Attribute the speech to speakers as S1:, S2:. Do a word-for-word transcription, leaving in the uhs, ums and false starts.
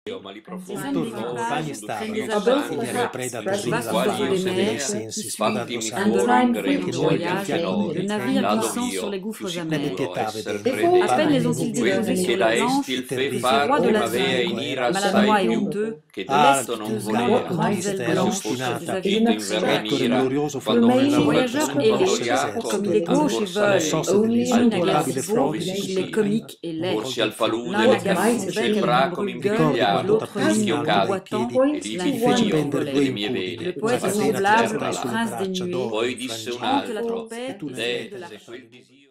S1: ma li
S2: Disegno di
S1: profondo
S2: compagni
S1: sul
S2: stavano,
S1: fine
S2: abbastanza
S1: spagno,
S2: figli predatori
S1: sui quali io
S2: dei
S1: sedea,
S2: sensi,
S1: fattimi
S2: sfidando
S1: fuori in
S2: che
S1: grembo
S2: noi
S1: e
S2: pian piano
S1: cancelori,
S2: le
S3: navire
S1: là
S3: puissant
S1: dove
S3: sur les
S1: io più
S3: gouffres
S2: ne
S3: amers.
S1: sicuro
S2: pietà
S1: esser
S2: vedendo.
S3: À peine
S1: credente,
S3: les ont-ils
S1: quelli
S3: déposés
S1: che
S3: sur
S1: da
S3: les
S1: est
S3: planches
S1: il fe
S2: terribili,
S3: que ce roi
S1: far
S3: de la
S1: primavera in
S3: jungle,
S1: ira
S3: maladroit
S1: assai
S3: et
S1: più,
S3: honteux,
S1: che
S2: Ah,
S1: desto non
S3: piteusement
S1: voleva,
S3: aux grandes ailes
S2: triste, era
S1: se
S3: blanches
S1: fosse
S2: ostinata,
S3: qu'ils avaient
S1: fuggito in
S3: éparpillées à
S2: spettro
S3: terre.
S2: glorioso fu
S1: quando
S2: nella
S1: menava
S2: notte
S3: Voyageurs
S1: giunto
S3: ailés,
S1: allo Jacob
S3: comme
S2: deserto,
S3: des
S1: a
S3: gauches et
S1: corsa
S2: alle
S3: vols,
S1: lei,
S2: soste degli
S3: l'un n'a
S2: incontrabili
S3: glace beau,
S1: all'improvviso
S2: frodi
S3: il est
S1: sì,
S3: comique et laid.
S1: corsi al falude
S3: L'un n'a
S1: del
S3: qu'à son bec
S1: sembrà
S3: un
S1: come in
S3: brûle-gueule,
S2: Ricordi quando
S3: l'autre
S2: t'appesi
S3: mine
S2: in
S1: fischio
S2: alto dai
S1: caldo
S2: piedi
S3: boitant,
S1: e li
S2: e
S3: l'un
S2: ti feci
S3: voile
S1: io
S2: pendere due
S1: le mie
S2: incudine,
S1: vele,
S3: Le
S2: una
S3: poète
S1: facendo
S2: catena ti
S3: semblable
S1: terra
S2: cerrai
S3: au
S2: sulle
S1: là.
S3: prince des
S2: braccia
S3: nuées
S2: d'oro
S1: Poi disse un
S2: infrangibile
S3: chante la
S1: altro,
S3: trompette
S2: e tu
S3: au
S2: le
S3: milieu de
S2: stelle
S3: la
S1: se quel
S3: forêt.
S1: disio